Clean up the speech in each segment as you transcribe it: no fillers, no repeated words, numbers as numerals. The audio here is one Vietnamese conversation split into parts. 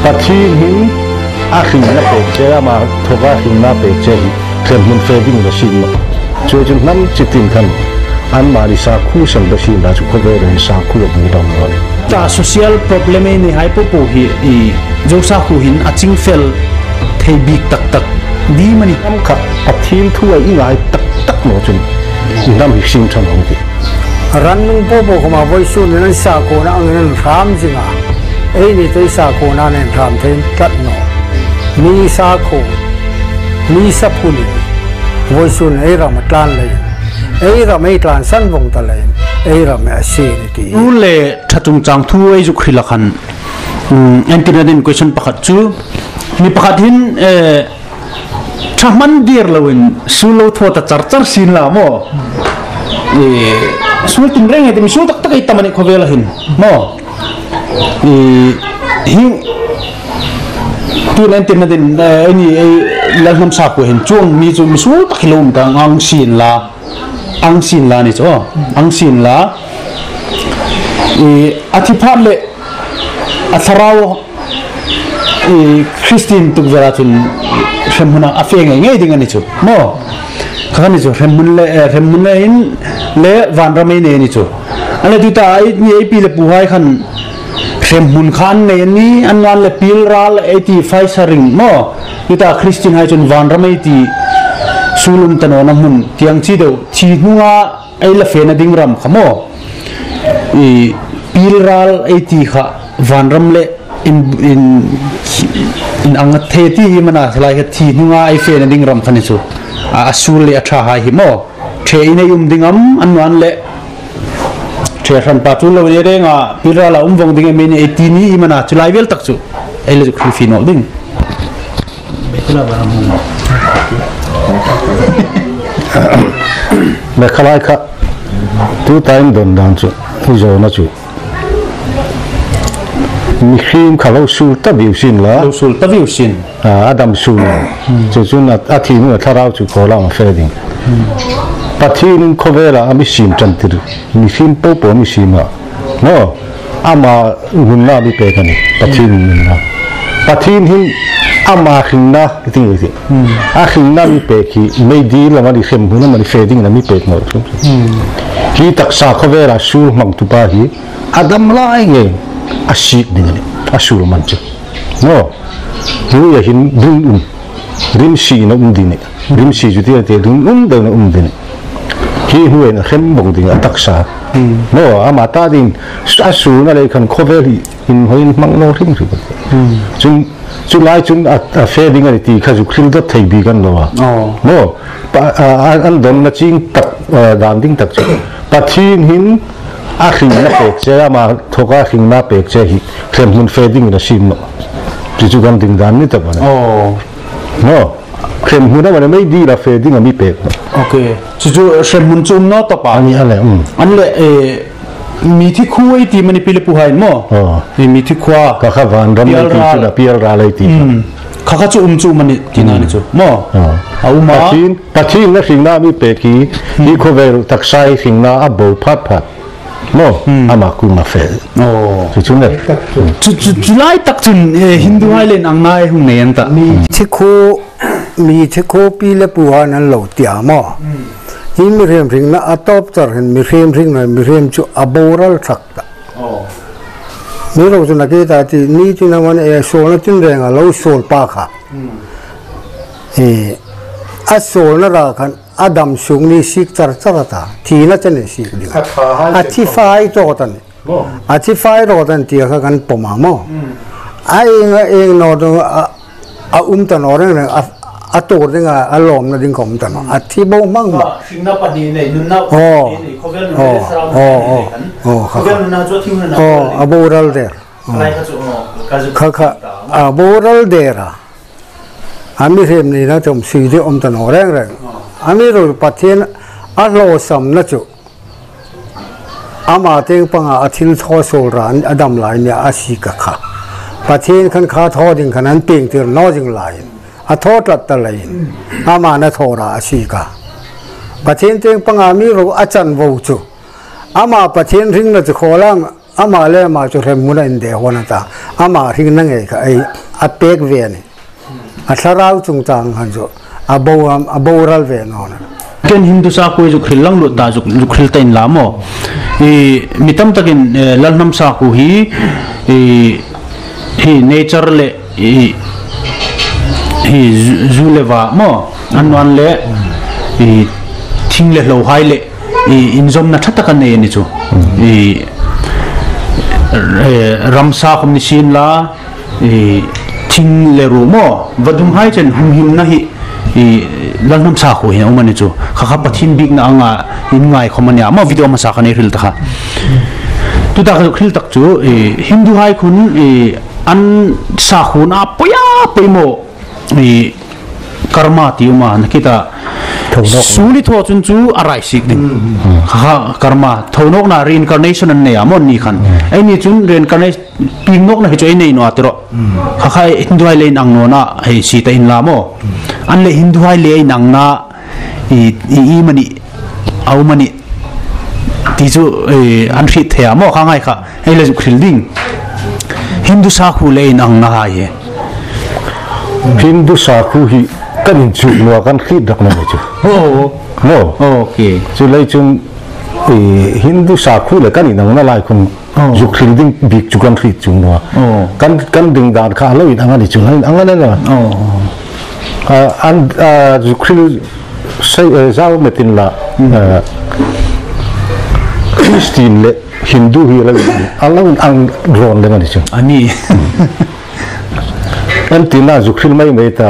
ปัจจุบันอาขิงนักเตะเจ้ามาทว่าขิงนักเตะเจ้าเริ่มมันเฟดิ้งละชินมาช่วยจนน้ำจิตตินทันอันมาดิสาคู่สังเกตได้จุกเวรสาคู่บุดำเลยแต่ social problem นี่ให้ผู้ป่วยอีจุกสาคู่หินอาจิงเฟลเทบิกตักดีมันนี่น้ำขับปัจจุบันทั่วอีหลายตักหมดจนน้ำหิชิมชันของที่รันนุ่งผู้ป่วยมาบ่อยสุดนั่นสาคู่นั่นเงินรามจริงอ่ะนี่ตัวสาคู่นั่นเองรามเทนตัดหนอมีสาคู่มีสัพพุลีบ่อยสุดเราไม่กล้าเลยเราไม่กล้าสั้นวงตะเลยเราไม่เสียนี่ที่รู้เลยถ้าจงจังทั่วจุกขิลขันอันที่นั่น question ประคัตจูมีประคัตหินถ้ามันเดียร์เราเองสู้เราทั่วแต่จัดสินละโมสู้ตินเร่งไงแต่มีสู้ตักไอ้ตามันเขาเวลาหินโมหินตัวนั้นที่นั่นนี่เรื่องน้ำสักเห็นช่วงมีจู่มีสู้ตักหิลมต่างอังสินละนี่จ้ะอังสินละอธิษฐานเลยอัศราวคริสเตียนตุกเวลาจนเริ่มมันอาเฟงไงดิ่งอันนี้จ้ะโม่ข้างนี้จ้ะเริ่มมันเลยอินเล่วันรำไม่เนี่ยนี่จ้ะอันนี้ที่ตาไอ้นี่ไอ้ปีเล็บบุหายขันเริ่มมันขันเนี่ยนี่อันวันเล็บปีลรัลไอ้ที่ไฟสริงโม่ที่ตาคริสเตียนให้จนวันรำไม่ที่สูลุมตันโอน้ำมันที่ยังชีเดียวชีหัวไอ้เล็บเฟนดิ่งรำขโมปีลรัลไอ้ที่ข้าวันรำเล่in angat theti mana thlai he thi hunga ai fe na ding ram khani chu asul le atha ha hi mo the ina dingam anwan le the ran pa tu lo le renga pira la vong ding me ni etini mana chulai vel tak chu ai le khu fi no ding betula baram me khalai kha tu time don dan chu ujo na chuมีครีมข้าวสูตรวิวสินละสูตรวิวสินอาดัมสูตรจุนอาทิตย์นู้นถ้าเราจุโคลามาเฟรดิ้งปัจจุบันเขาเวลามีสิมจันทร์มีสิมโป๊ะมีสิมอ่ะเนาะอามาเงินน่ามีเปกันนี่ปัจจุบันนะปัจจุบันอามาขิงน่าที่นี่สิขิงน่ามีเปกีไม่ดีแล้วมันดิเข้มหุ่นมันดิเฟรดิ้งน่ะมีเปกหมดที่ตักษาเขาเวลาสูมังตุปาฮีอาดัมไล่เงี้ยอาชีพนี่นี่อาชูรมันจ้ะเนาะรู้อย่างหินริมสีนะดินริมสีจุดที่เดียวเดินดินที่หัวเนี่ยเข้มบงดินตักษาเนาะอามาตาดินอาชูนั่นเลยคันโคเวลีหินหัวมังโนริมสุดจุไลจุนเฟดิ้งอะไรที่ข้าจุคริลดัตไทยบีกันเนาะเนาะอันเดินมาจริงตักดานดิ้งตักจ้ะปัจจุบันหินอาขิงนักเตะเจ้ามาทว่าขิงนักเตะเจ้าฮิเริ่มมันเฟดิ้งละชิมเนาะจู่ๆกันดิ้งดานนี่แต่ว่าเนาะเริ่มมันว่าไม่ดีละเฟดิ้งมีเปกโอเคจู่ๆเริ่มมันจุ่มเนาะต่อไปอันนี้อะไรอันเลยมีที่คู่ไอ้ที่มันเป็นเล็บผู้หายมั้งมีที่คู่ก็ข้าวันรำเลยที่จุดพิลราเลยที่ข้าจุ่มมันที่นั่นจู่มั้งเอามาปัจจุบันนักขิงนักมีเปกีที่เขาเวลตักใส่ขิงนักอับบพัดโน่อามาคุมาเฟลจุดนี้จุดไล่ตักจุนฮินดูให้เล่นอังนายหุ่นเนียนตะมีที่โคปีเล็บปัวนั้นเหล่าเตียมอหินมีเรียมริงนะอัตบจารเห็นมีเรียมริงหน่อยมีเรียมจุอโบรัลสักตะมีเราจุนักเตะที่นี่จุนักวันโซนจุนแรงอ่ะเราโซนปากค่ะอัโซนน่ะรักันอาดัมสุงนี่สิกจารตาทีน่าจะเนี่ยสิกดิ่งอาชีพไฟโรตันอาชีพไฟโรตันที่เขากันปมามอไอ้เองนอตตันอร์เนี่ยตัวเรื่องอารมณ์นั่นดิ่งของตันอาชีพบ้งมั่งบ่สิ่งนั้นปฏิเนี่ยนุ่นน่ะเขาเรียกนุ่นเดสราเขาเรียกนุ่นน่ะจุดที่นุ่นน่ะอโบรัลเดอร์ค่ะโบรัลเดอร์อามีเรื่องนี้นะจมสีที่ตันอร์แรงอามีรู้ปัจเจนอาโลสัมนะจุอามาเตงปังอาทิลทอโซรานอดัมไลเนี่ยอาศิกะค่ะปัจเจนขันขาทอดิ่งขนาดเปียงเตือนนอจิงไลอาทอดลัดตะไลอามานะทอราอาศิกะปัจเจนเตงปังอามีรู้อาจันวูจุอามาปัจเจนริงนะจุโคลัง ama le ma chu rem mun in de hona ta ama ring na nge ka ai a pek ve ni a tharau chung tang han jo a boral ve no na ken hindu sa ko ju khrilang lu ta ju khril tain la mo e mitam takin lalnam sa ku hi nature le hi zuleva mo anwan le thing le lo hai le inzom na thata kan ne ni chu ramsa khum ni sin la thing le ru mo vadum hai chen hum him na hi lalnam sa khu hi umani chu kha pathin big na anga in ngai khomania ma video ma sa khane ril ta kha tu ta khil tak chu hindu hai khun an sa khu na poya peimo karma ti ma nakita suli tho chun chu arai sik ding kha karma thonok na reincarnation an ne amon ni khan ai ni chun reincarnation pingnok na hi choi nei no atro kha khai hindu hai le nang no na hei si ta in la mo an le hindu hai le nang na i mani au mani ti chu an ri the mo kha ngai kha ai le khil ding hindu sa khu le nang na ha ye hindu sa khu hi kan chu lo kan khit dak na chu no okay chu lai chung hindu sa khu le kan nang na lai khun ju khil ding big chu kan khit chung no kan ding dan kha lo in anga ni chu lai anga na na an ju khil sai zao metin la Christian le hindu hi la alang ang ron le ni chu ani an tina ju khil mai mai ta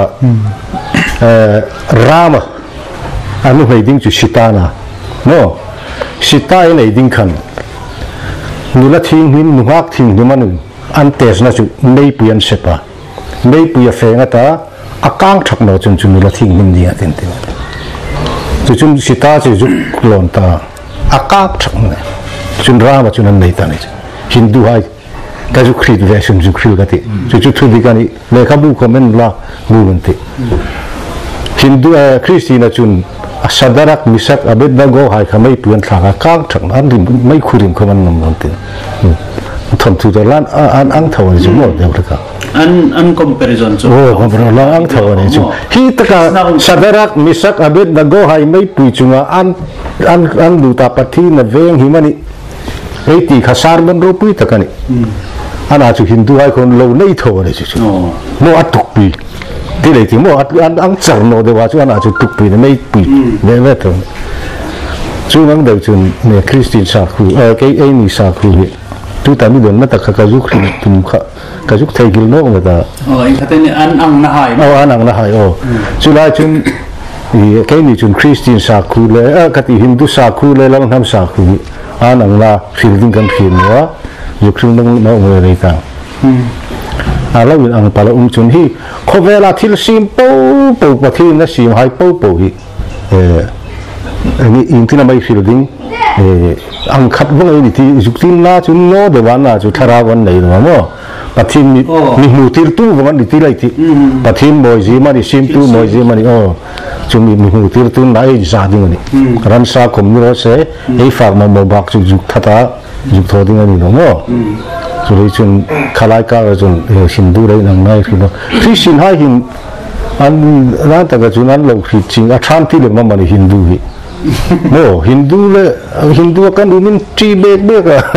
Rama anu mai ding chu sitana no sita nei ding khan nula thing hin nuhak thing numanu an tes na chu nei puyan sepa nei puya fenga ta akang thak no chun chu nula thing hin dia ten ten chu chun sita chu ju klon ta akak thak ne chun Rama chun an nei ta ni hindu hai ka ju khrit ve chun ju khil ga ti chu thu di ka ni le kha bu comment la bu mun ti hindu Christian chun sadarak misak abet na go hai khamai puan thanga kang thang an rim mai khurim khaman nam nam tin thon thu da lan an ang thaw ni chu mo de ka an comparison chu comparison la ang thaw ni chu hi taka sadarak misak abet na go hai mai pui chunga an du ta pathi na veng hi mani ei ti khasar ban ro pui takani ana chu hindu hai kon lo nei thaw ni chu mo atuk piที่ไหนที่มั่วอังจังโนเดว่าช่วยอาจจะตุกปีไม่ปีไม่ถึงช่วงนั้นเดี๋ยวจนเนี่ยคริสเตียนสาคูเกย์เอ็นี่สาคูเนี่ยทุกตามีโดนมาแต่กระจุกขึ้นตุ่มกระจุกไทยกิลโน่มาแต่อีกแต่เนี่ยอังน่าหายอันน่าหายช่วงนั้นจนเกย์นี่จนคริสเตียนสาคูเลยกติฮินดูสาคูเลยแล้วทำสาคูอันน่าฟิลดิ้งกันขึ้นว่ายุคนั้นน้องอะไรต่างเราอยู่อังปาลจุนฮีขเวลาที่ซิมปูปะที่นั่นซิมให้ปูฮีนี่อินที่นั่นไม่ฟิลดิ้งอังคัดว่าไอ้นี่ที่จุดที่น่าจุนโน่เดี๋ยววันน่าจุดทาราวันไหนรู้มั้ยปะที่มีมูติร์ตู้วันนี้ที่ไรที่ปะที่มวยจีมันนี่ซิมตู้มวยจีมันนี่จุนมีมูติร์ตู้ไหนจะสาดิ้งนี่รันซาคมนี่เราเสียไอ้ฝากมาโมบักจุดทัตาจุดทอดิ้งนี่รู้มั้ยsoเลยจนขลายกาจนฮินดูเลยนั่งไม่คือว่าคริสเตียนให้ฮินอันนั้นแต่ก็จนนั้นเราคิดจริงอาชานที่เลยมันฮินดูฮีโน่ฮินดูเลยฮินดูกันดูมันจีเบกเบกอะ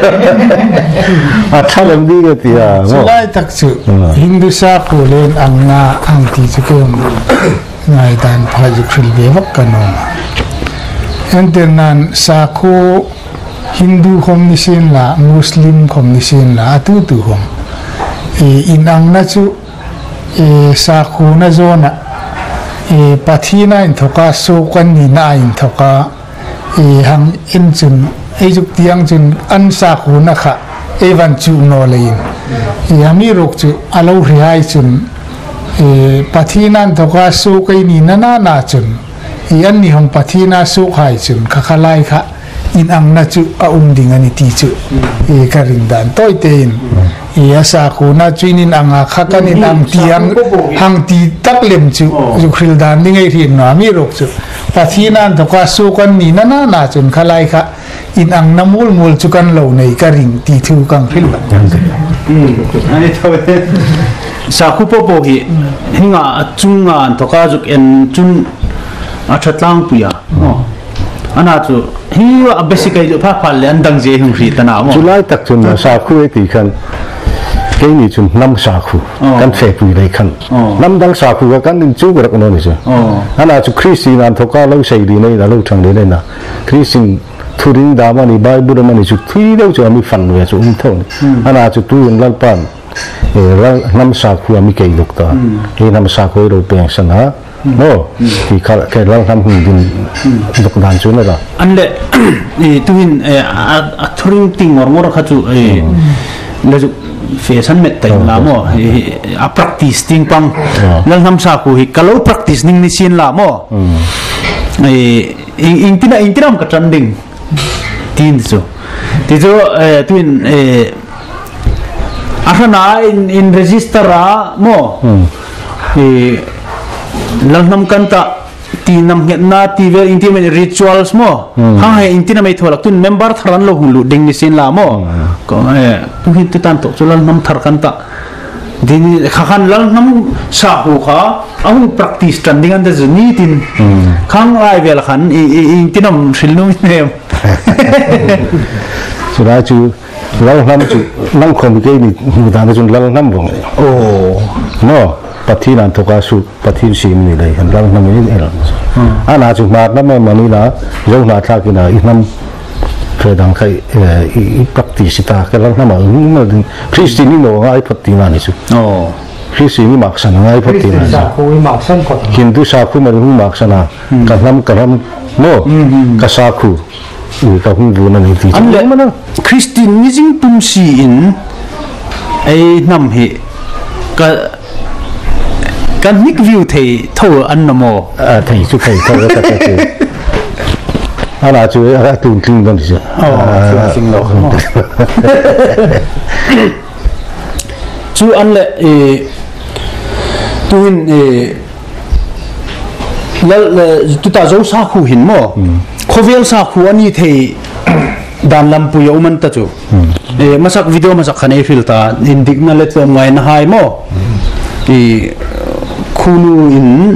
อาชานมันดีกันที่อ่ะสุดท้ายตักสุฮินดูสาคูเล่นอังนาอังที่จะเกี่ยวไงด้านพายุคริลเบวักกันนอันเดนันสาคูฮินดูคอมนิชันละมุสลิมคอมนิชันละตุตุคอมอินอังนัจูสาคูนัจนะปัททีน่าอินทกาโซกันนี่น่าอินทกาหังอินจุนจุกเตียงจุนอันสาคูนักะวันจูโนเลยยามีรกจูอาลูริไอจุนปัททีน่าอินทกาโซกันนี่น่าจุนอันนี้ของปัททีน่าโซไฮจุนข้าไลค่ะ in ang na chu a ding ani ti chu e ka ring dan toy te in e asa ko na chu in ang a kha kan in ang tiang hang ti tak lem chu ju khil dan ding ei rin na mi rok chu pathinan to ka su kan ni na chun khalai kha in ang namul mul chu kan lo nei ka ring ti thu kang khil ba ani toy sa khu po po hi hinga chunga to ka juk en chun a thatlang puya ana chu hi a basically pha phal le andang je hung ri tana mo July tak chun sa khu e ti khan ke ni chun nam sa khu kan fe pu dei khan nam dang sa khu kan ning chu rak no ni chu ana chu Christian an thoka lo sei ri nei da lo thang le na Christian thuring da ma ni Bible ma ni chu thui lo chu mi fan we chu thon ana chu tu yin lal pan e nam sa khu mi ke luk ta e nam sa khu ro peng sana no thì cái lâu năm mình đọc đàn chú này là anh lệ tu hin thuring ting ngor khá chú là chú phía sân mệt tay là mo practice ting pang lâu năm sau thì kalau practice ning ni xin là mo in tina một cái chân đỉnh tin chú thì chú tu hin asana in register ra mo lang nam kanta ti nam nget na ti ve intimate rituals mo ha hai intina mai tholak tun member tharan lo hulu ding ni sin la mo ko tu hin tu tan to chulan nam thar kanta din khan lang nam sa hu kha au practice standing and the ni tin khang lai vel khan intinam silnum ne sura chu lang nam chu lang khom ke ni mudan chu lang nam bong no pathinan thoka su pathin sim ni lai han lang nam ni el ana chu mat na me mani na jo na tha ki na inam predang khai I practice ta ka lang nam ma Christian ni no ai patina ni chu Christian ni mak san ai patina sa khu mak san ko Hindu sa khu ma ru mak sana ka ram no ka sa khu ka hung bu na ni ti an le mana Christian ni jing tum si in ai nam hi ka kan nik view thei tho an namo thầy chú thầy thầy các thầy ana chú ara tung tung don chứ sinh lo chú an le tu hin tu ta zo sa khu hin mo khovel sa khu ani thei dan lam pu yo man ta chu masak video masak khane filta indik na let ngai na hai mo khunu in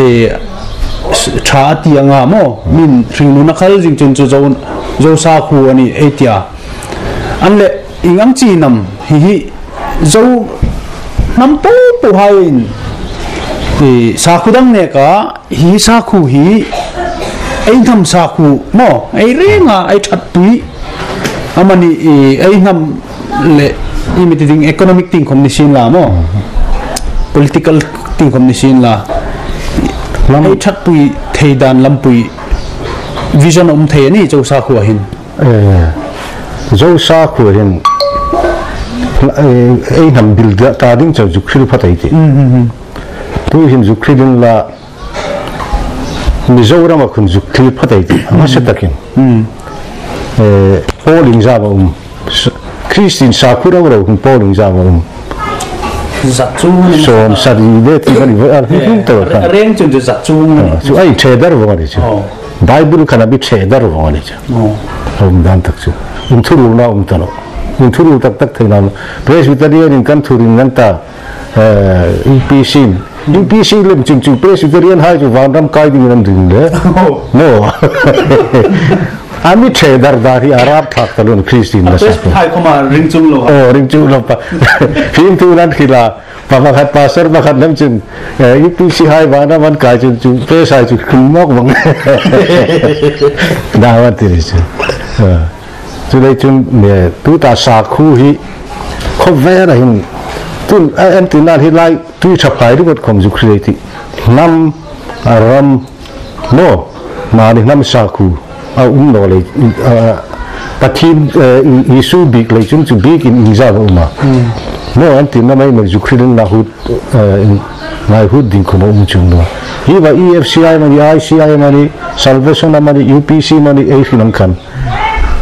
tha tianga mo min ringnu na khal jing chun chu zo sa khu ani etia anle ingam chi nam hi zo nam pu hain sa khu dang ne ka hi sa khu hi ai tham sa khu mo ai renga ai that pui amani ai nam le imitating economic thing commission la mo political thing commission la ai that pui thei dan lam pui vision thei ani zo sa khu hin zo sa khu hin ai nam bil da ta ding chu khil phatai ti tu hin zu khilin la Mizoram a kun zu khil phatai ti ma se takin polling za ba Christian sa khu ro kun polling za ba so sari de ti bani va to ka reng chun za chung so ai trader wa ni chu Bible kana bi trader wa ni chu dan tak chu thuru na tano thuru tak thaina Presbyterian in kan thurin nan ta UPC lem chung Presbyterian hai chu vandam kai ding nan ding le no ami trader da hi arab thak talun Christian na sa hai koma ring chung lo pa fin tu nan khila pa khat pastor pa khat lam chung UPC hai vandam man kai chung pe sai chu khmok bang dawa tiri chu chu dei chung ne tu ta sa khu hi khover hin tun an tin nan hi lai tu chapai ru khom ju create nam ram no ma ni nam sa khu no le pathin isu big le chung chu big in iza ma no an tin na mai me ju create na hu ngai hu din ko mo chung no hi ba EFCI mani ICI mani Salvation mani UPC mani ai finang khan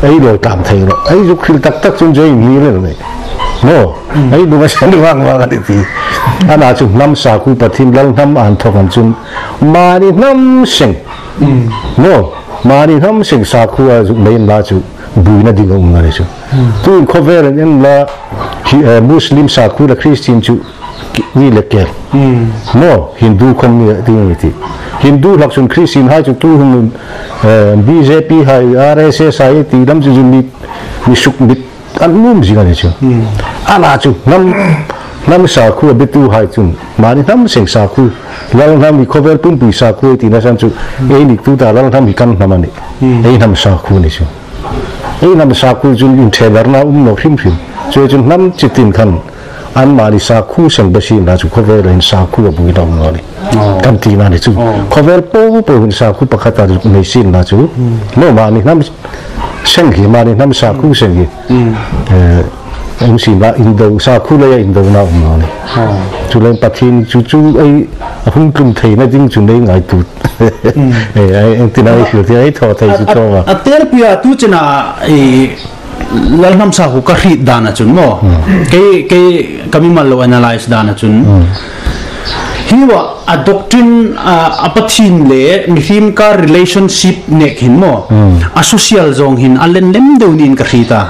ấy rồi cảm thấy rồi ấy dục khi tắc xuống dưới nghĩ rồi này no ấy đúng là đúng vang cái gì anh nào chung năm sa khu bát thiên lần năm an thọ anh chung mà đi năm sinh no mà đi năm sinh sa khu à dục mấy là chung bùi na đi ngông ngay chung tu cover anh là Muslim sa khu là Christian chung ni lệ kẹt no Hindu không như thế Hindu lạc chung Christian hai chung tu hùng BJP hai RSS hai thì năm chung mi suk mi ăn nuông gì cái chứ anh à chung năm sa khu biết tu hai chung mà năm sinh sa khu lần năm mi cover pun bùi sa khu thì nó sang chung ấy mi tu ta lần năm mi căn năm này ấy năm sa khu này chung ấy năm sa khu chung in thế là nó nó phim cho chung năm chỉ tin khăn anh mà đi sa khu sang bác sĩ là chung cover lên sa khu bùi đồng nó này căn tin này chung cover po in sa khu bác ta chung mấy xin là chung nó mà đi năm sinh gì mà đi năm sa khu sinh gì ông xin là Indo sa khu là Indo nào nó này chú lên bát thiên chú ấy không trông thấy nó chính chú đấy ngài tụt anh tin ai hiểu thì ấy thọ thấy chú cho mà à tết bây tu chân à lần năm sa khu cái hít đàn chun mo cái kami malu analyze đàn chun hi wa a doctrine a pathin le mithim ka relationship nek hin mo a social zong hin a len lem deu nin ka khita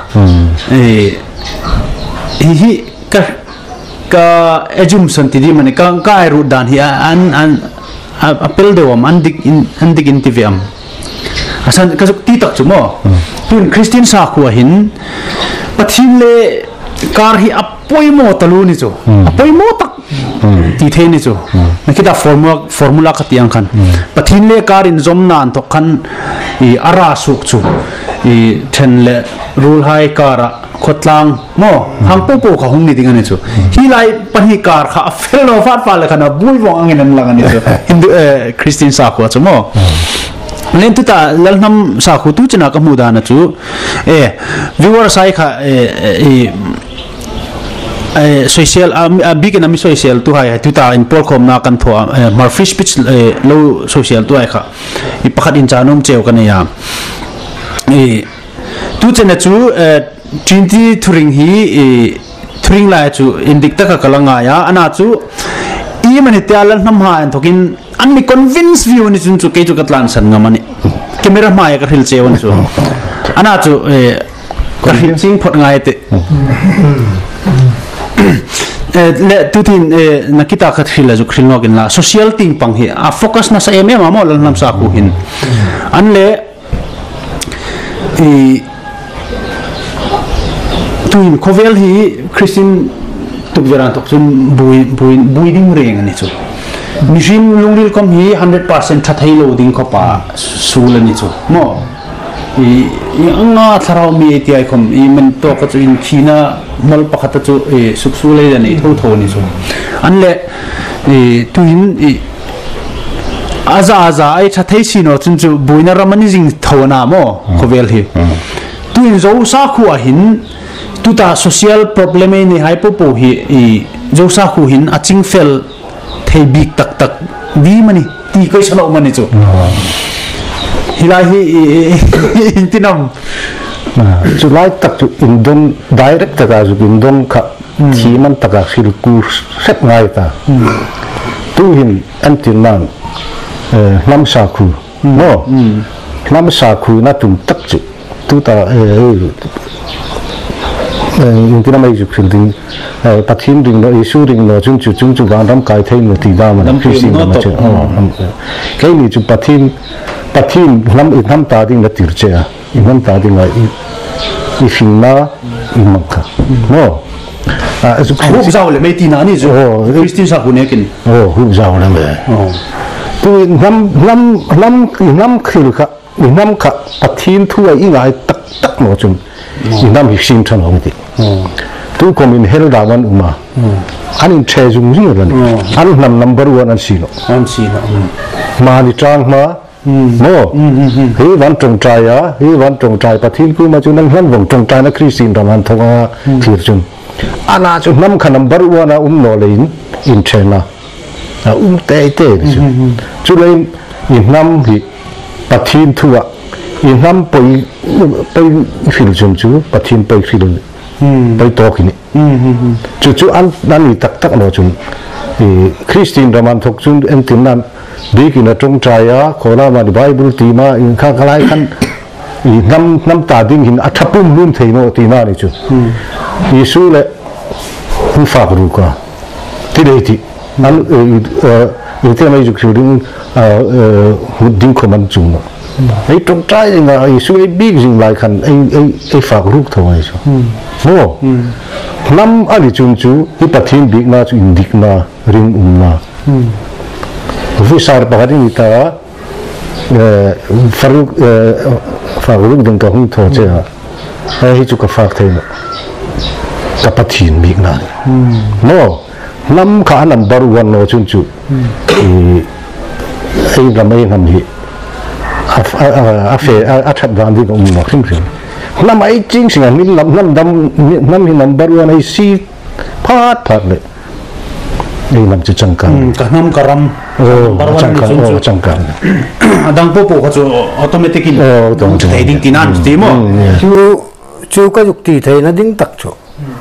hi ka assumption ti di mane ka ru dan hi an apel dewam andik in tiviam asan ka ti tak chu mo tun Christian sa khu hin pathin le kar hi apoi mo talu ni chu apoi mo tak ti the ni chu na kita formula ka tiang khan pathin le kar in zom nan to khan I ara suk chu I then le rule hai kara khotlang mo hang po ka hung ni ding ani chu hi lai pani kar kha fel no fat fa le khana bui wong angin an lang ani chu Hindu Christian sa khu chu mo len tu ta lal nam sa khu tu china ka mu da na chu viewer sai kha social big and social tu hai tu ta in polkom na kan thua Murphy speech low social tu hai kha I pakhat in chanom cheu kan ya tu chena chu 20 thuring hi thuring la chu indik ta ka kalanga ya ana chu I mani tialan nam ha an thokin an mi convince view ni chu ke chu katlan san ngamani camera ma ya ka hil chewon chu ana chu ka hil ching phot ngai te le tutin nakita khat khila ju khilno kin la social thing pang hi a focus na sa em mo lan nam sa ku hin an le tuin kovel hi Christian tukveran tok chun bui ding reng ani chu mishim lungril kom hi 100% thathai lo ding khopa sul ani chu mo I anga tharau mi ti ai kom I men to ka chu in khina mal pakhata chu suksu le ani tho ni chu an le tuin aza ai thathai sino chun chu buina ramani jing thona mo khovel hi tuin zo sa khu a hin tuta social problem ni hypopo hi zo sa khu hin aching fel thei big tak vi mani ti kai sano mani chu hilai hi intinam chu lai tak chu indon direct ta ju indon kha thi man taka sil ku set ngai ta tu hin antinan nam sa khu no nam sa khu na tum tak chu tu ta intina mai ju khil ding pathin ding no issue ding no chung chu wang ram kai thei no ti da man Christian ma che kai ni chu pathin nam ta ding na tir che nam ta ding ai I finna I makha no zu khu zau le mei ti na ni ju Christian sa khu ne kin hu zau na me tu nam khil kha nam kha pathin thu ai ngai tak no chung nam hi sim than ong ti tu kom in hel da wan uma anin che jung ri ran an nam number 1 an si no ma ni trang ma no hi wan trong trai ya hi wan trong trai pathin ku ma chu nang han wong trong trai na Christian raman thoga thir chun ana chu nam kha number 1 a no lein in chena te chu lein in nam hi pathin thua in nam poi fil chum chu pathin poi fil poi to kini chu an ni tak no chun Christian Roman thok chun en tin nan bikin atong traya khola ma Bible ti ma in kha khalai khan nam ta ding hin athapum lum theino ti na ni chu Yesu le hu fa ru ka ti dei ti an te mai ju khuding ding khoman chung ai trong trai nga Yesu ai big jing lai khan ai fa ru thoi chu mo nam ali chung chu hi pathin big na chu indik na ring na vi sar bagari ta faruk ding ka hung tho che ai chu ka fak thein ka pathin big na no nam kha number 1 no chung chu ai ramai nam hi a that dan ding ma khim khim nam ai ching sing an nam hi number 1 ai si phat le ai nam chu changkang ka nam karam changkang adang popo ka chu automatic in thei ding tinan ti mo chu ka juk ti thei na ding tak chu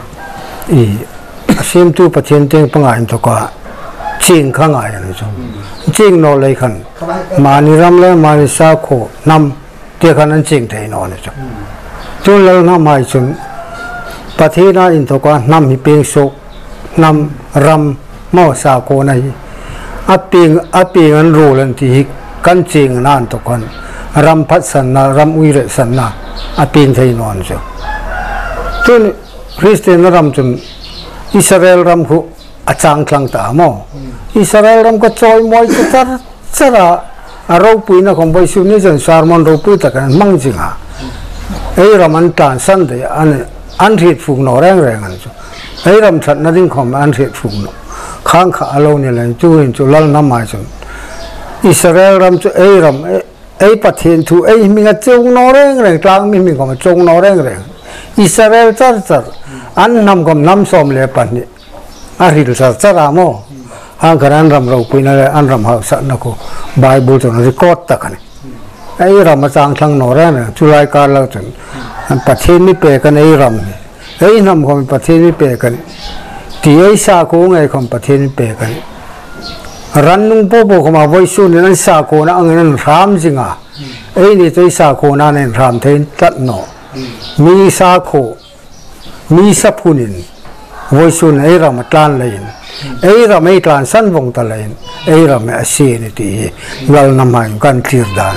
sim tu pathian teng pangai to ka ching khang ai ni chu ching no lei khan mani ram le mani sa kho nam te khan an ching thei no ni chu tu lo na mai chun pathina in to ka nam hi peng so nam ram mo sa ko nai aping an ro lan ti kan ching nan to kon ram phat san na ram ui re san na aping thei non chu tu Christian ram chun Israel ram khu achang thlang ta mo Israel ram ka choi moi ka chara aro pui na khom bai su ni jan sarmon ro pui ta kan mang jinga ei ram an tan san de an thit phuk no reng an chu ei ram that na ding khom an thit phuk no khang kha alo ne lan chu in chu lal na mai chu Israel ram chu ei ram ei pathin thu ei mi nga chung no reng tlang mi khom chung no reng Israel char an nam kom nam som le pan ni a hil sa ra mo ha garan ram ro pui na an ram ha sa na ko Bible to record ta kan ai ram chang thlang no ra na chulai ka la chun an pathin ni pe kan ai ram ni ai nam kom pathin ni pe kan ti ai sa ko ngai kom pathin ni pe kan ran nung po ko ma voi su ni an sa ko na ang an ram jinga ai ni toi sa ko na nen ram thein tat no mi sa ko mi sa phunin voi sun ai ram tlan lein ai ram ai tlan san vong ta lein ai ram a se ni ti wal na mai kan clear dan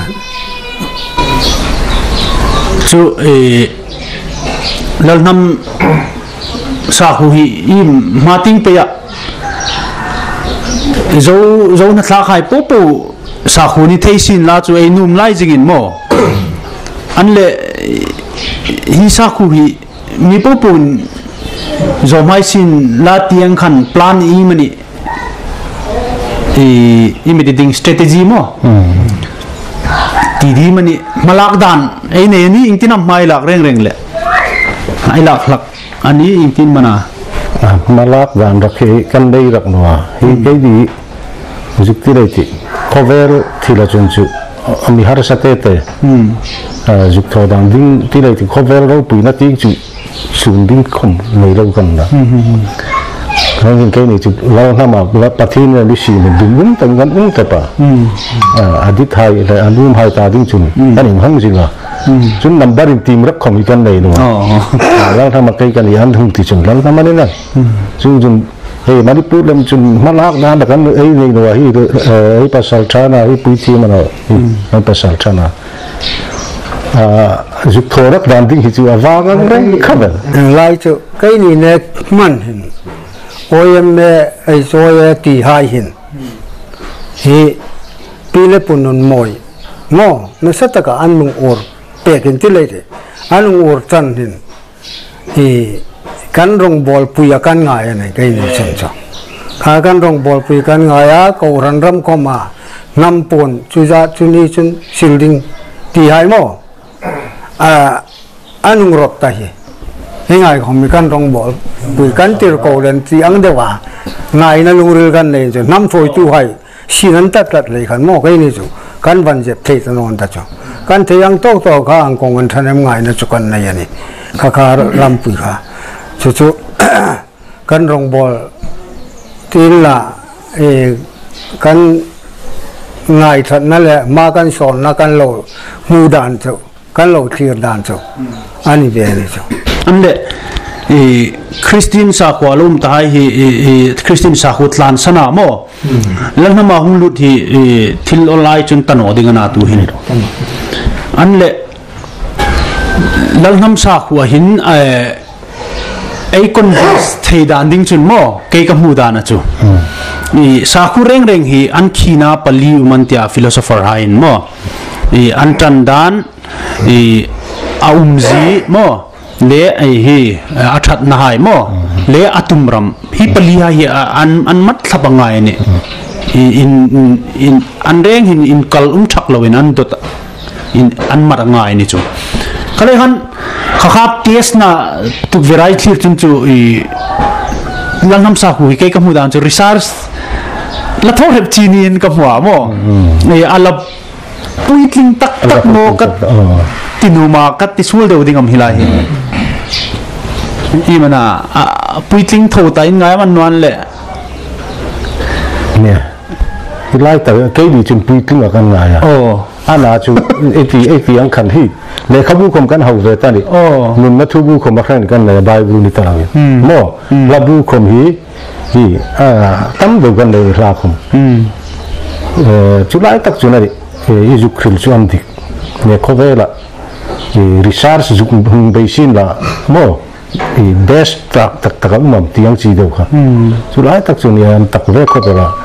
chu lal nam sa hu hi im mating pe ya zo na thla khai popo sa hu ni thei sin la chu ai num lai jingin mo an le hi sa khu hi mi popun zo mai sin la tiang khan plan i mani imitating strategy mo ti di mani malak dan ai ne ni ingtinam mai lak reng le ai lak ani ingtin mana malak dan rakhe kan dei rak no hi kai di jukti dei ti cover thila chun chu ami har sate te juk tho dang ding ti dei ti cover ro pui na ti chu sun ding khom nei lo kan na Hangin kay ni law nama la pathin na li si ni dum tan gan ta pa adit hai la anum hai ta ding chun aning hang jinga chun number in team rak khom ikan nei no law nama kai kan yan hung ti chun law nama ni na chun hey manipur lam chun malak na da kan ei nei no hi ei pasal chana hi pui ti mana hi pasal chana juk thorak dan ding hi chu awangang reng khabar lai chu kai ni ne man hin oyam me ai soya ti hai hin hi pile punun moi no me sataka anung or pekin ti lei anung or chan hin hi kan rong bol puya kan ngai nei kai ni chen cha kha kan rong bol puya kan ngai a ko ran ram ko ma nam pon chu ja chu ni chun silding ti hai mo anung rot ta hi ngay khôngมีกันรองบอลปุยกันตีรโกเลนตีอังเดว่าไงนั่นลุงเรือกันเลยจ้ะน้ำฝอยตู้ให้สีนั้นตัดเลยขันหม้อก็นี่จ้ะกันวันเจ็บเทตนอนตาจ้ะกันที่ยังโตโตข้างกงกันทันง่ายนะจุกันในยันนี่ข้าข้าลำปุยข้าจู่ๆกันรองบอลทีละกันง่ายทันนั่นแหละมากันสอนนักกันโลหูด่านจู่กันโลเทียด่านจู่อันนี้เป็นนี่จู่อันเดคริสตินสากวาลุมตายคริสตินสาขุตลานสนามแล้วนมาหุลุที่ทิลออนไลน์จนตันอดิงนาตูหินอันเละแล้วนำสาขวหินไอ้คนเทดานดิ้งจุนโมเกยกับมูดานะจูสาขุเร่งฮีอันขีนาปลีอุมันเตียฟิโลโซฟอร์ไฮน์โมอันจันดานอาอุมซีโมเลไอฮีอัฐนาไฮโมเลอัตุมรัมฮิปลีฮีอันมัดทับง่ายเนี่ยอินอันเร่งหินอินกัลชักเลวินอันดดอินอันมัดง่ายนี่จูก็เลยฮันข้าเทสน่ะตุกเวรายที่จุนจูลังน้ำสาหุยเกี่ยกับมูดานจูรีซาร์สละท้องเห็บจีนีนกับหัวโมนี่อัลลับปุยทิ้งตักโมกัดตินูมากัดติสูลเดียวดิ่งอมฮิลาฮิอีมันอ่ะปุยทิ้งโถตายง่ายมันนวลเลยเนี่ยฮิลาแต่เกย์ดีจนปุยทิ้งกันง่ายอ่ะอันน่าจูเอทีอังคันที่เลยขบุคมกันหาเวตันดิมันมาทุบุคมมาแข่งกันเลยไบเบิลนี่ตลอดโม่ลับบุคมฮีตั้มดูกันเลยลาคมจุดไล่ตักจุนัดอิจุคริลจุอันดิเนี่ยเขาเวล่ะรีซาร์สจุกหุ่นเบสินละโม่เบสตักกันมั่งที่ยังจีเดียวค่ะจุดไล่ตักจุเนี่ยตักเวเขาเวล่ะ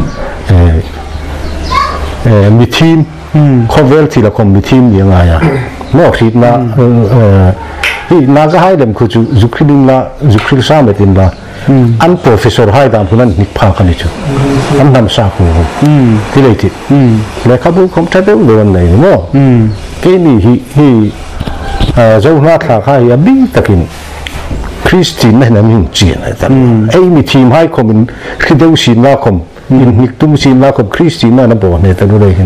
มีทีมเขาเวลที่ละคมมีทีมยังไงอ่ะโม่คิดนะที่น่าจะให้เด็มคือจุกริลินละจุกริลสามเอ็ดละอันโปรเฟสเซอร์ให้ดามคนนั้นนิพพานกันนี่จูอันนำสาคูที่เลยที่เลยเขาพูดคำชัดเจนเลยนั่นโม่แค่นี้ฮีเจ้าหน้าที่ข้าอย่าบิ้งตะกินคริสตินไม่น่ามีจีนอะไรแต่ไอ้มีทีมให้คอมคือเดาชินว่าคอมอินฮิกตุมชินว่าคอมคริสตินน่ะนะบอกเนี่ยแต่ดูเลยเห็น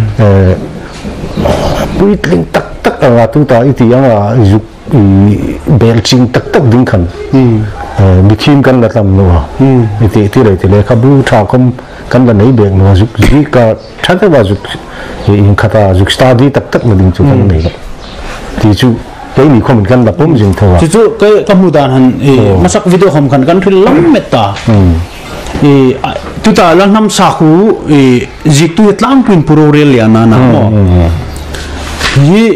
ปุยลิงตักอะไรตัวตาอีที่ยังว่าจุกเบลชิงตักดิ้งขันมีทีมกันละทำนัวอีที่เลยที่เลยเขาบูชาคอมกันละไหนเบียงนัวจุกจีก็ถ้าจะว่าจุกอินคาตาจุกสตาร์ดีตักมาดิ้งจุกกันไหนก็ที่จุกไอ้นี่คอมกันละปุ่มจิงเท่าจุกก็กำมูดานหันมาสักวิดีโอคอมกันคือล้ำเมตตาตุตาลังน้ำสาคูจิตตุยตลังพินปุโรเรียลยานานะโมยี่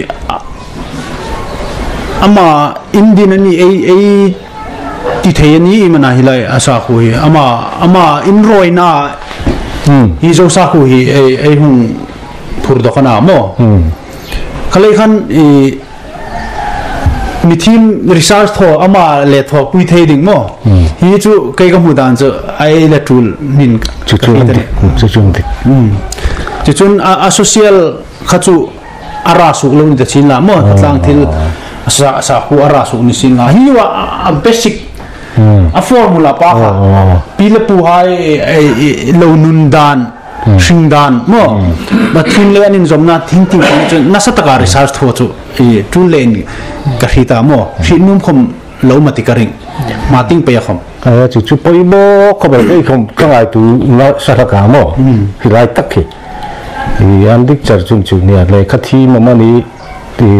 อามาอินเดียนี่ไอที่เทียนี่มันอะไรเลยอาสาคุยอามาอินโรยน่าฮิโซสาคุยไอหุ่นพูดดอกนาโมเขาเลยขันมีทีมรีซาร์ชทออามาเลทอปุยเทดิ่งโมฮิจูเกี่ยกับมูดานจะไอเลทูลนินจุดติจุดอาโซเชียลขัดจูอาราสุกลงจะชินละโมตั้งที่สาคูอาราสุกนิสิงห์ฮิว่าเบสิกฟอร์มูลาปะค่ะปีละปูให้เลวนุนดานชิงดานโม่บัดทุนเล่นจอมนาทิ้งจนน่าสตการิซาร์ทโตทุนเล่นกระหิตาโม่ชินุ่มคมเลวมาติการิงมาติ้งไปยังคมจุดไปโม่เขาบอกไอ้คมก็ไอ้ตัวน่าสตการโม่ที่ไรตักเหอันดิจาร์จุนเนี่ยเลยคัดที่มันนี่ที่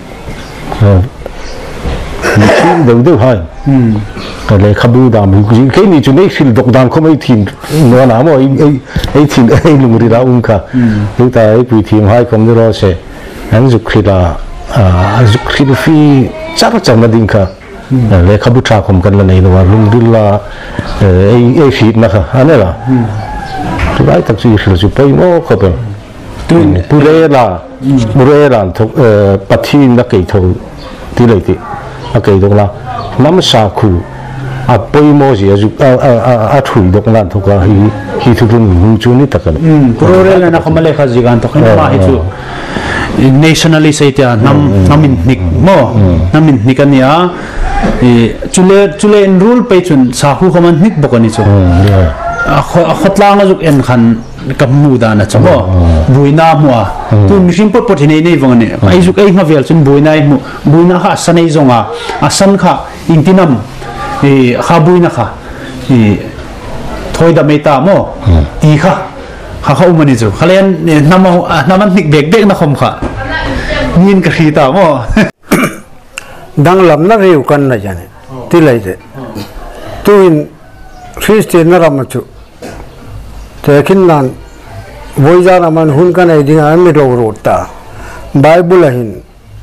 มีทีมเดิมให้เลยขบูดามจริงแค่นี้จุดนี้ฟิลดอกดามเขาไม่ทีมนัวหนาโม่ไอ้ทีมไอ้ลุงรีราอุ้งค่ะดูแต่ไอ้ปีทีมให้คอมดิโรเซ่อันจุกรีราจุกรีราฟีจ้าจังมาดิ้งค่ะเลยขบูชาคอมกันแล้วในตัวลุงดิลาไอ้ฟีดนะคะอันนี้ล่ะทุกไอ้ตักจีฟิลจุดไปโม่เขาเป็นบุเรลาทุกปัจจินนักเกย์ทุกที่เลยที่นักเกย์ตรงนั้นน้ำสาคูไปโมจิจุถุยตรงนั้นทุกฮีทุกคนมุ่งจุนี่ตะกันบุเรลานะเขาไม่เล่นข้าจิกันทุกคนมาให้จู nationalist น้ำมินนิกโมน้ำมินนิกันเนี่ยจุเลนรูลไปจนสาคูเขามันนิกบอกกันนี่จูขดล่างก็จุกเอ็นขันกับมูดานะจ๊ะบ่บุยนามัวตัวมิชิมปดที่ในวังเนี่ยไอ้จุกไอ้มาเวลจนบุยนาบุยนาข้าสันไอ้จงอ่ะสันข้าอินทินัมข้าบุยนาข้าถอยดำไม่ตามตีข้าข้าอุ้มมันนี่จู่ข้าเล่นน้ำมันเด็กๆนะคมข้ายินกระขีตามดังลำนั่งเรียวกันนะจ๊ะเนี่ยที่ไรเด็ตัวอินคริสเตียนน่ารักมั้งจู่แต่ขินนั่นวัยจานามันหุ่นกันไอ้ดิ่งอันไม่รู้รูตาไบเบิลหิน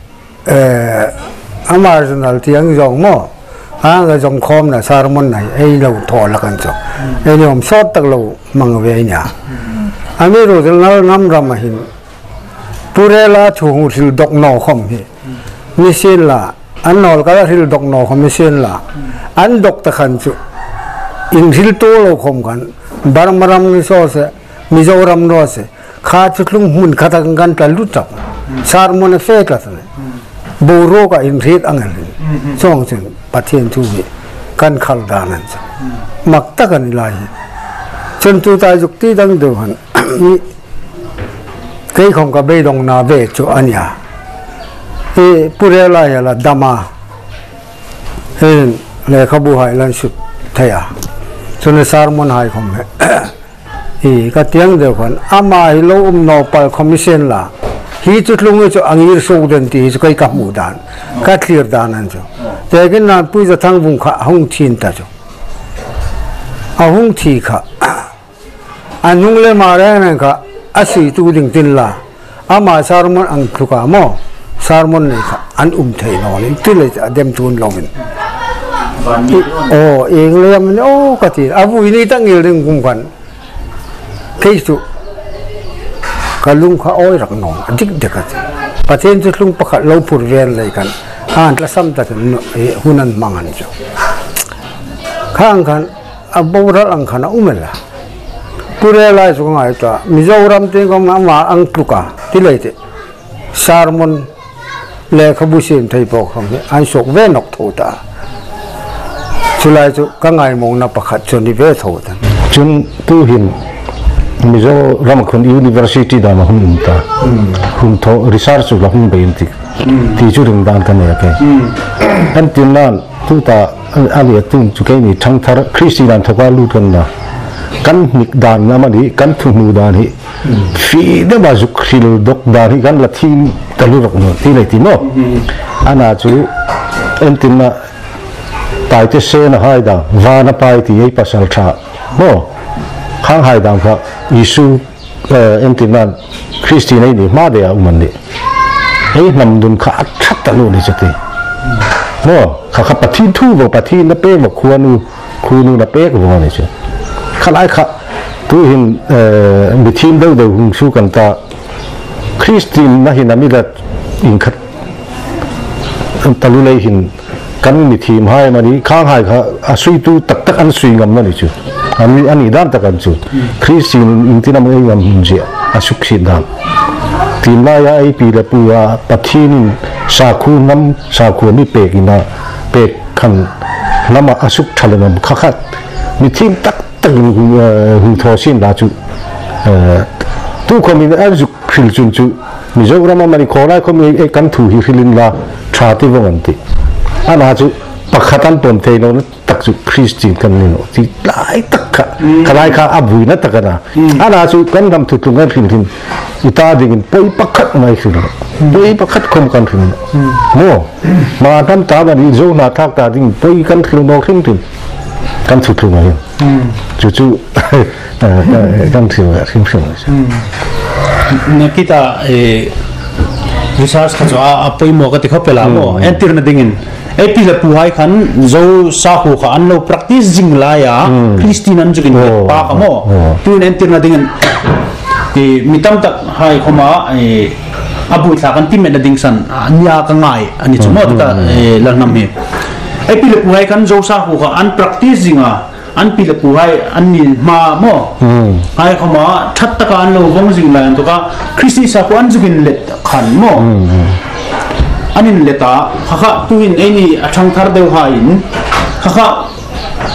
อามาร์จนัลที่ยังจงมั่วก็จงคอมนะสารมันไหนไอ้เราถอดละกันจู่ไอ้เนี่ยผมสอดตักเรามังเวียเนี่ยอาไม่รู้จะนั่งน้ำรำหินปุเรล่าชูหูสิลดอกนอคอมฮีมิเชลล่าอันนอลก็ได้สิลดอกนอคอมมิเชลล่าอันดอกตะขันจู่อินสิลโตโลคอมกันบารมารมนิโซเสมิโซรมโนเสข้าจุดลุงหุ่นขัดกันตลุจับสารมันเฟกละสิบูโรก็อินทรีตอังเงินช่องจึงปะเทียนทูบีกันขัลดานันจ้ะมักตะกันไล่จนตัวตายจุกที่ดังเดือดนี่เคยของกับเบดงนาเบจูอันยาปุเรลายละดามาเห็นเลยขบูหายลันสุดเทียจนสารมันหายของเมก็เตียงเดียวกันอามาฮิโลนอปัลคอมมิชชั่นละฮีจุดลุงจะอังยิรสูดันตีจะใครกับมูดานกัดเลียร์ดานันจ้ะแต่ก็นั่นปุ้ยจะทั้งบุ้งข้าห้องทีนตาจ้ะเอาห้องทีข้าอันนุ่งเล่มาเรื่องนั้นข้าอาศัยตัวดิ่งตินละอามาสารมันอังคุกามอสารมันเลยข้าอันเทนอนี่ที่เลยจะเดมทุนลงมินโอ้เองเลยมันโอ้กติอาวุธนี้ตั้งเรื่องกุมกันที่สุดก็ลุงเขาอ้อยรักน้องดิกเด็กกันประเทศจุดลุงประคัดเราพูดเรียนเลยกันอ่านละซ้ำแต่หุ่นนั้นมังอันจ้ะข้างกันอับบรัลอังคันอุ้มละพูดเรียนอะไรสุขง่ายตัวมิจฉารัมติงก็มาอังกฤษที่เลยที่สารมันเล่ขบุษินไทยบอกคำนี้อันสุกเวนกทูตาสุดท้ายจุก็ง่ายมองนับประคัดจนที่เวททูตาจนตู้หินมิโซรัมคนยูนิเวอร์ซิตี้ดามาหุ่นตาหุ่นโตรีเสิร์ชละหุ่นไปอินทิที่จุดดังดังกันเนี่ยแกอันที่นั่นตู้ตาอันนี้ตุ้งจุกนี่ทั้งทาร์คริสตินันทว่าลูกกันนะกันนิกดานนามันนี่กันทุ่งมูดานนี่ฟีเดมาจุกริลดอกดานนี่กันละทีมตะลุรกโนที่ไหนที่โนอันนั้นจูอันที่น่ะตายที่เซนหายดังวานาไปที่ยัยปัสสัลชาโนข้างหายดังพระยิสุอันที่นั่นคริสตินี่มาเดียมันนี่นำดุนข้าชัดตะลุนี่จุดที่โนข้าปฏิทูบอกปฏินับเป้บอกควนูนับเป้ก็บอกนี่จุดข้าไล่ข้าตัวเห็นมีทีมเดิมสู้กันตาคริสตินนะเห็นนั่นนี่แหละอิงคัดตะลุเลยเห็นกันมีทีมให้มาดีข้างให้ข้าสุยตู้ตักอันสุยงำนั่นนี่จุดอันนี้ด้านตะกันจุดคริสตินอินที่นั่นไม่ยอมหุ่นเจียอาสุขสิดานทีมลายไอปีละปัวปัทธินสาคูน้ำสาคูมีเปกินะเปกขันน้ำอาสุขทะเลน้ำข้ามีทีมตักหุ่นทอสินลาจุตู้คนมีอาสุขฟิลจุนจุมิโซรามันมันขอไล่คนมีกันถูฮิฟิลินลาชาติวงอันติอันนั้นจุปักขัดันปนเทโนตักจุคริสตินกันนี่โนที่หลายตักขะขลายข้าอับหุยนัตกันนะอันนั้นจุกันทำทุกทุกกันฟิลินอิตาดิ่งไปปักขัดไม่ฟิลินไปปักขัดคมกันฟิลินโม่มาทำตาบันอีโซนาทักตาดิ่งไปกันฟิลินโนฟิลินกันทุกทุกมาเห็นจู่กันฟิลินฟิลินเนี่ยคิดว่าวิชาสกัดว่าไปหมอก็ติดเข้าไปแล้วโม่เอ็นตีร์นดิ่งไอ้ปีละผู้ให้ขันโจสาคูขันเรา practice จริงลายอ่ะคริสตินันจุกินปากโม่ตัวเอ็นตีร์นดิ่งมีตั้มตักให้เข้ามาอาบุตรสักันที่เมนดิ่งสันนี่ยากง่ายอันนี้สมมติก็เรื่องนั้นเองไอ้ปีละผู้ให้ขันโจสาคูขัน practice จริงอ่ะอันปีละผู้ให้อันนี้มาโม่ให้เข้ามาชัดตะการเราวงจริงลายตัวก็คริสติสาคูอันจุกินเล็ดขันโม่อันนี้เลต้าข้าตุวินไอ้นี่ช่างทาร์เดวหายินข้า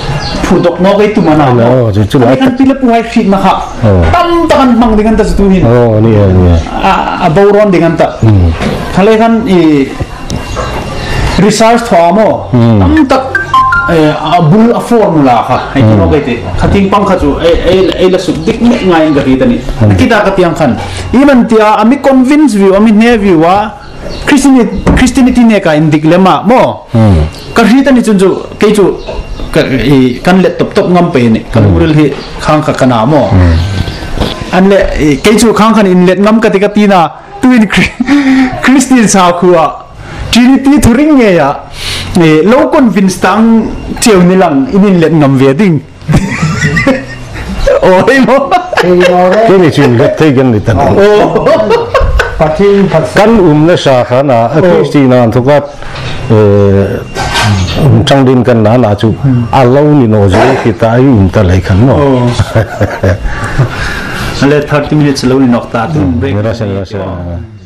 phù độc nó cái tụi mà nào cái khăn pin là bùi hai khít mà khá tâm ta khăn bằng dengan ta tu hin bầu ron dengan ta khá lấy khăn research thoa mo tâm ta bul a formula kha ai no cái thế khá tiếng pang khá chú ai là sụp đích ngay ngay cái gì tani kita cái tiếng khăn iman tia ami convince view ami ne view wa Christianity ne ka indik lema mo ka hita ni chunju ke chu kan le top top ngam pe ne kan uril hi khang kha kana mo an le ke chu khang khan in let ngam ka ti ka tina twin Christian sa khuwa trinity thuring nge ya low convince tang cheu ni lang in let ngam ve ding oi mo cái này chuyện rất thấy gần người ta kan na sa khana Christina thukat trong đêm kan na chu alo ni no je kita ta lai khan no ale 30 minutes lo ni nokta tu break